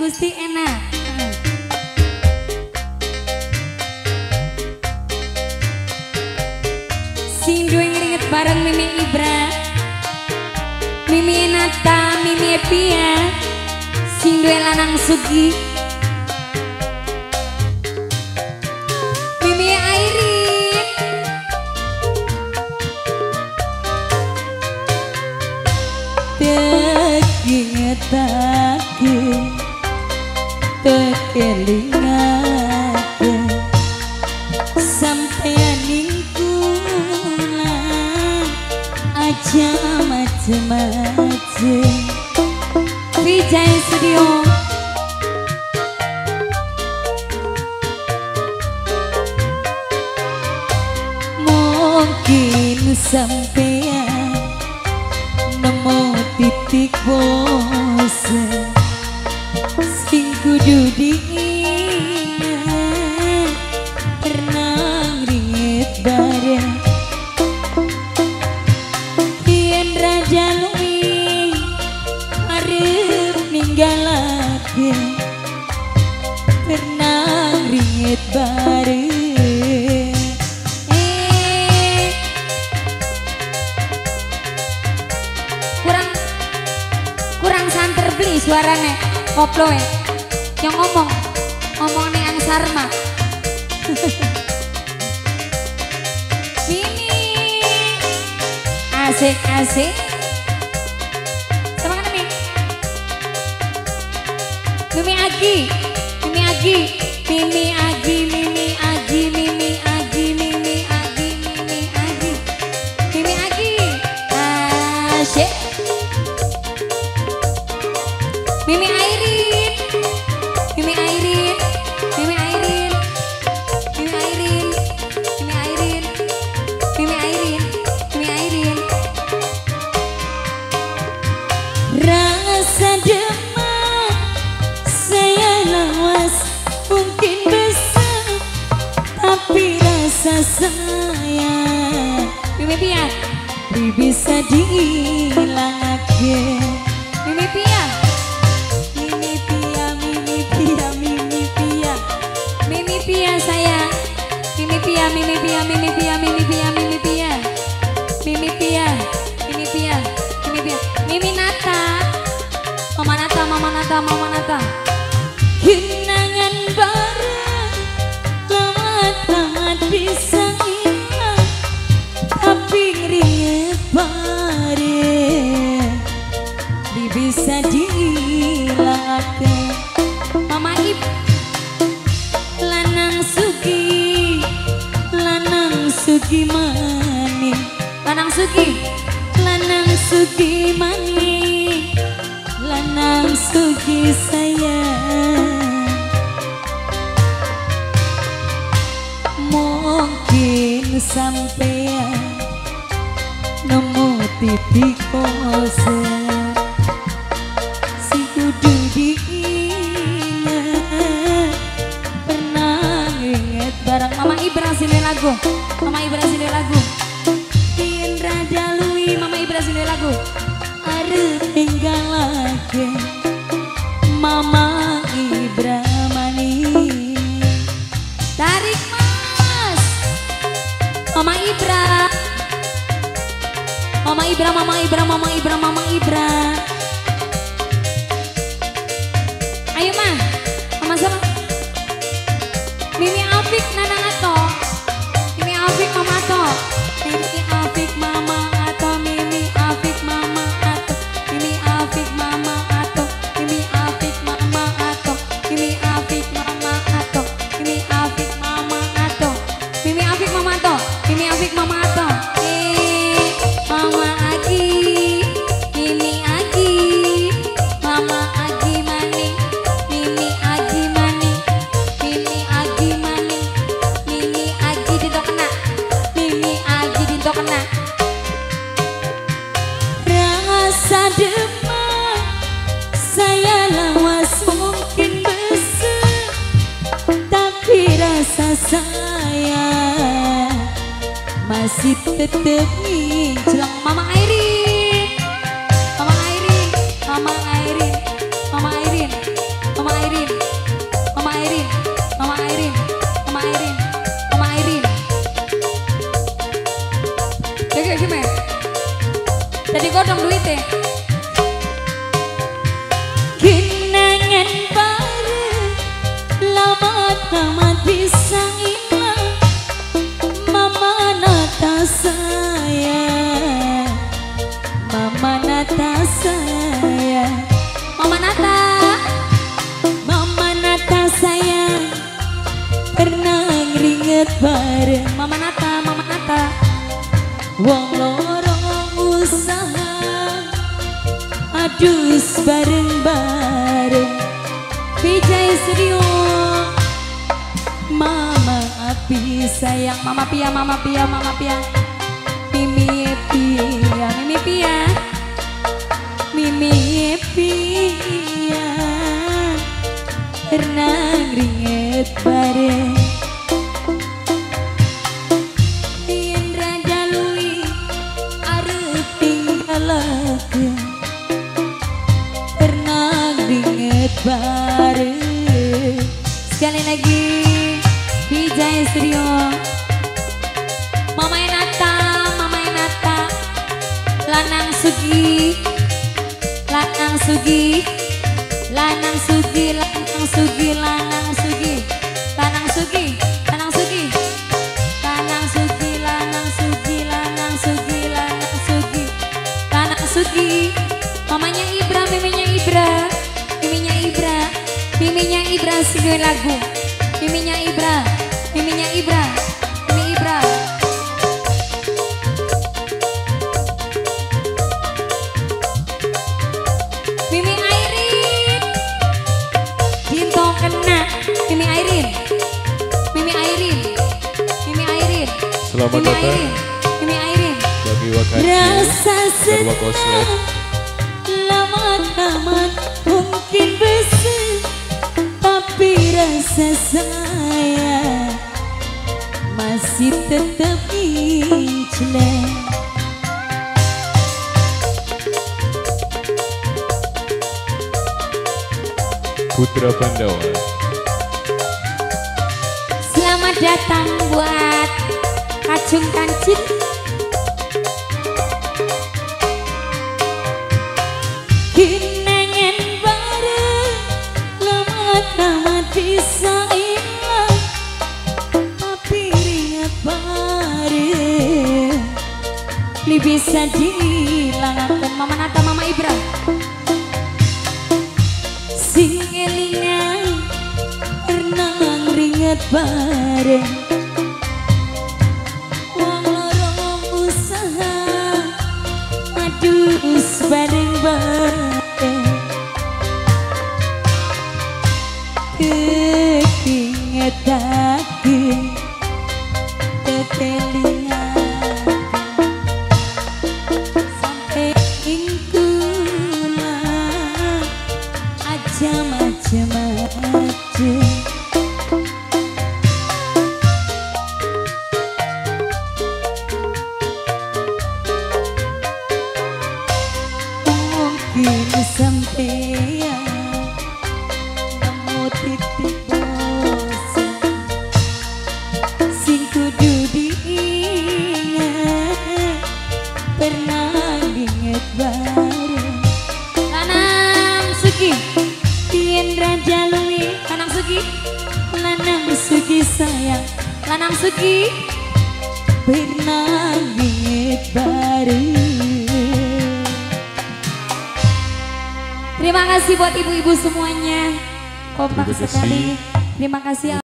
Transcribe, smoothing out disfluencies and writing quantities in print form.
Gusti enak. Sindu ngeringet bareng Mimi Ibra, Mimi Nata, Mimi Epia, Sindu lanang Sugi, Mimi Airin, tekingetake, tekelingake, sampeyan ningkulan aja macem-macem. Vijay Studio. Mungkin sampeyan nemu titik bosen sing kudu diingat, pernah ringet bareng yen raja luwih arep ninggalake, pernah ringet bareng. Kurang santer beli suarane koplo ya. Yang ngomong nih ang Sarma. Mimi asik semangat Mimi. Mimi Agi, Mimi Agi, Mimi Agi, Mimi Agi, Mimi Agi, Mimi Agi, Mimi Agi, Mimi Agi, asik. Mimi Airin, Mimi Airin, Mimi Airin, Mimi Airin, Mimi Airin, Mimi Airin, Mimi Airin. Rasa demam saya lawas mungkin besar, tapi rasa sayang Mimi Pia, bisa dihilangake. Mimi Pia, Mimi Pia sayang, Mimi Pia, Mimi Pia, Mimi Pia, Mimi Pia, Mimi Pia, Mimi Pia, Mimi Pia, Mimi Pia, Mimi Nata, Mama Nata, Mama Nata, Mama Nata. Kenangan bareng lewat-lewat bisa hilang, tapi ngeringet bareng bisa dihilangake. Mama Ib, Lanang Sugi, Lanang Sugi mani, Lanang Sugi, Lanang Sugi mani, Lanang Sugi sayang. Mungkin sampeyan nemu titik bosen si kudu diingat, pernah inget bareng Mama Ibra sini lagu, Mama Ibra sini lagu, yen raja Lui Mama Ibra sini lagu. arep ninggalake Mama Ibra mani. Tarik Mas, Mama Ibra, Mama Ibra, Mama Ibra, Mama Ibra, Mama Ibra. Ayo Ma, Mama sama Mimi Afik Nanang Ato, Mimi Afik Mama Ato, Mimi Afik Mama Ato, Mimi Afik Mama Ato, Mimi Afik Mama Ato, Mimi Afik Mama Ato, Mimi Afik Mama Ato, Mimi Afik Mama Ato, Mimi Afik Mama Ato, Mimi Afik Mama Ato. Mama Agi, Mimi Agi, Mama Agi maning, Mimi Agi maning, Mimi Agi maning, Mimi Agi dinto kena, Mimi Agi dinto kena. Rasa demam saya lawas mungkin besar, tapi rasa sayang masih tetep Jelang Mama Airin, Mama Airin, Mama Airin, Mama Airin, Mama Airin. teh. Kenangan bareng lama-lama bisa hilang. Mama nata saya, Mama nata saya, Mama Nata. Mama nata saya. Pernah ngeringet bareng Mama Nata, Mama Nata. wong lorong usaha adus bareng-bareng Vijay Studio. Mama api sayang, Mama Pia, Mama Pia, Mama Pia. Mimi Pia, Mimi Pia. Mimi Pia. Pernah ngeringet bareng Indra Jalui arep tinggal aku. Pernah ngeringet bareng. Sekali lagi Vijay Studio. Mama Enata, Mama Enata. Lanang Sugi, Lanang Sugi, Lanang Sugi, Lanang Sugi, Lanang Sugi, Lanang Sugi, Lanang Sugi, Lanang Sugi, Lanang Sugi, Lanang Sugi, Lanang Sugi, Lanang Sugi. Mamanya Ibra, miminya Ibra, miminya Ibra, miminya Ibra singgung lagu. Miminya Ibra, miminya Ibra, mimi Ibra. Mimi Airin, Dinto kena. Mimi Airin, Mimi Airin, Mimi Airin, Selamat Mimi datang Airin, Mimi Airin. bagi Wakaji Rasa dan Wakoslet. senang lama-lama mungkin bisa, tapi rasa saya masih tetap incelan. Putra Pandawa. Selamat datang buat Kacung Kancil. Kenangan bareng lama-lama bisa hilang, tapi ingat bareng li bisa dihilangkan. Mama Nata, Mama Ibra. Sing elingan pernah ngeringet bareng wong lorong usaha adus bareng-bareng keingetake tetelingan sampai ingkulah aja macem-macem. Mungkin sampeyan nemu titik bosan sing kudu diingat, pernah diinget bareng Lanang Sugi, Indra Jalui, Lanang Sugi, Lanang Sugi sayang. Lanang Sugi. Pernah diinget bareng. Terima kasih buat ibu-ibu semuanya. Kompak Terima kasih. sekali. Terima kasih.